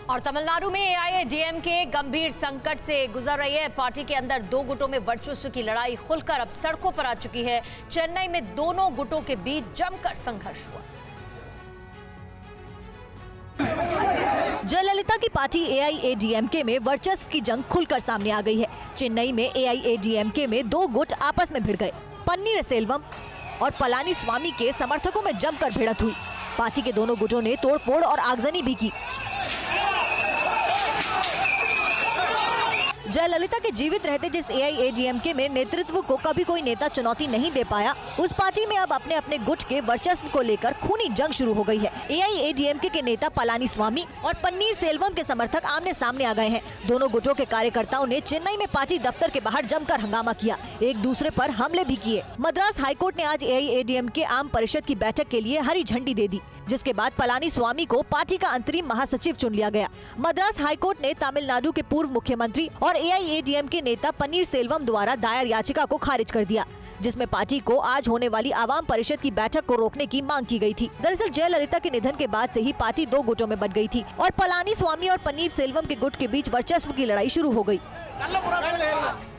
और तमिलनाडु में एआईएडीएमके गंभीर संकट से गुजर रही है। पार्टी के अंदर दो गुटों में वर्चस्व की लड़ाई खुलकर अब सड़कों पर आ चुकी है। चेन्नई में दोनों गुटों के बीच जमकर संघर्ष हुआ। जयललिता की पार्टी एआईएडीएमके में वर्चस्व की जंग खुलकर सामने आ गई है। चेन्नई में एआईएडीएमके में दो गुट आपस में भिड़ गए। पन्नीर सेल्वम और पलानीस्वामी के समर्थकों में जमकर भिड़ंत हुई। पार्टी के दोनों गुटों ने तोड़फोड़ और आगजनी भी की। जयललिता के जीवित रहते जिस एआईएडीएमके में नेतृत्व को कभी कोई नेता चुनौती नहीं दे पाया, उस पार्टी में अब अपने अपने गुट के वर्चस्व को लेकर खूनी जंग शुरू हो गई है। एआईएडीएमके के नेता पलानीस्वामी और पन्नीर सेल्वम के समर्थक आमने सामने आ गए हैं। दोनों गुटों के कार्यकर्ताओं ने चेन्नई में पार्टी दफ्तर के बाहर जमकर हंगामा किया, एक दूसरे पर हमले भी किए। मद्रास हाईकोर्ट ने आज एआईएडीएमके आम परिषद की बैठक के लिए हरी झंडी दे दी, जिसके बाद पलानीस्वामी को पार्टी का अंतरिम महासचिव चुन लिया गया। मद्रास हाईकोर्ट ने तमिलनाडु के पूर्व मुख्यमंत्री और एआईएडीएमके नेता पन्नीर सेल्वम द्वारा दायर याचिका को खारिज कर दिया, जिसमें पार्टी को आज होने वाली आवाम परिषद की बैठक को रोकने की मांग की गई थी। दरअसल जयललिता के निधन के बाद से ही पार्टी दो गुटों में बंट गई थी और पलानीस्वामी और पन्नीर सेल्वम के गुट के बीच वर्चस्व की लड़ाई शुरू हो गई।